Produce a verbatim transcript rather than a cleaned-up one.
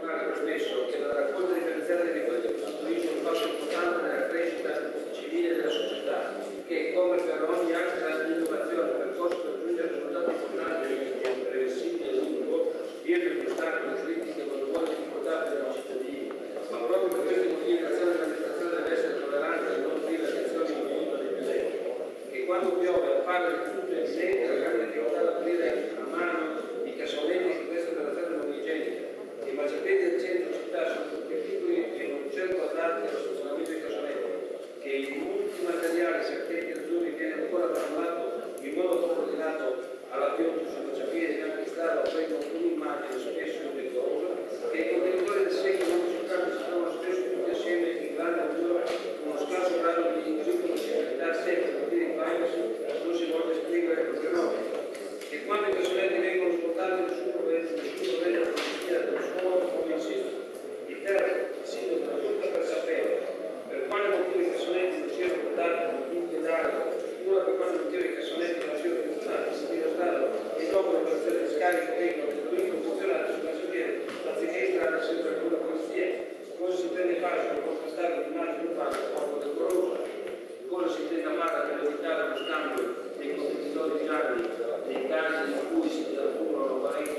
locale premesso che la raccolta differenziata dei rifiuti costituisce un passo importante nella crescita civile della società, che come per ogni altra innovazione percorso per giungere a risultati importanti e irreversibili a lungo, dietro gli ostacoli, critiche e valori difficoltà per i cittadini, ma proprio per questi motivi l'azione dell'amministrazione deve essere tollerante e non priva di azioni individuali dei pianeti, che quando piove appare di tutto in sé la grande difficoltà da aprire a mano i cassonetti di questa operazione non igienica. I marciapiedi del centro città sono tutti piccoli e non certo adatti allo funzionamento dei cassonetti, che il multimateriale sacchetti azzurri viene ancora trasformato in modo coordinato alla pioggia sul marciapiede anche in strada offrendo un'immagine spesso indecorosa, che i contenitori del secolo non soltanto si trovano spesso tutti assieme in grande altura con uno scarso grado di riconoscibilità sempre per dire in privacy non si vuole esprimere il fenomeno, che quando i cassonetti vengono sportati nessun provvedimento nessun provvedimento non si chiede da suolo come insisto. Il terzo, sindaco, tutta per sapere per quale motivo i cassonetti non siano portati in pedale, oppure per quale motivo i cassonetti non siano funzionati, si tira strada e dopo l'operazione di scarico vengono costruiti funzionati sul marciapiede, anziché entrare sempre con la polizia. Cosa si intende fare per contrastare l'immagine urbana poco decorosa? Cosa si intende fare per evitare lo scambio dei contenitori gialli nei casi in cui si accumulano parecchi